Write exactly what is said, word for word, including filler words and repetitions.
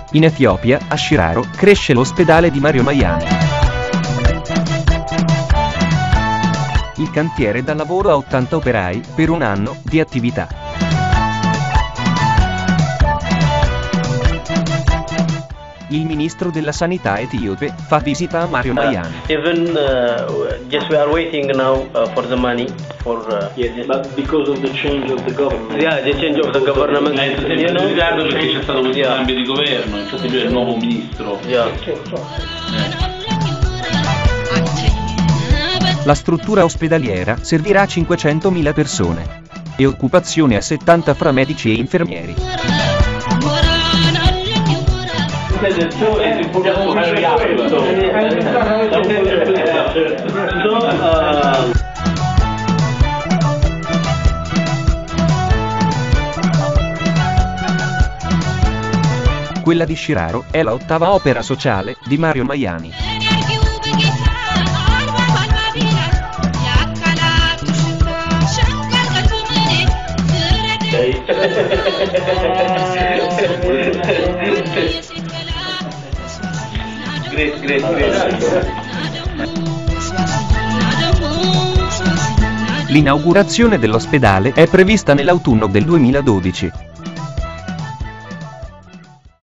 In Etiopia, a Shiraro, cresce l'ospedale di Mario Maiani. Il cantiere dà lavoro a ottanta operai, per un anno di attività. Il ministro della sanità etiope fa visita a Mario Maiani. Uh, even uh, just we are waiting now uh, for the money for uh, yes, but because of the change of the government. Yeah, the change of the government. Lei sta sempre in ritardo perché c'è stato questo yeah. cambio di governo, infatti lui è il nuovo ministro. Yeah. Eh. La struttura ospedaliera servirà a cinquecentomila persone. E occupazione a settanta fra medici e infermieri. Quella di Shiraro è la ottava opera sociale di Mario Maiani. Great, great, great. L'inaugurazione dell'ospedale è prevista nell'autunno del duemiladodici.